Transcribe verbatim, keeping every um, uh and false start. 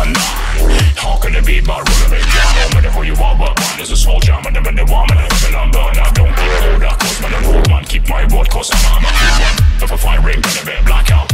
man. How can it be but running it down? No matter who you are, but man is a soldier. Man, man, the one, man, I'm a burn. I don't keep hold, I cause man, I'm old man. Keep my word, cause I'm a cool one. If I find ring, gonna be blackout.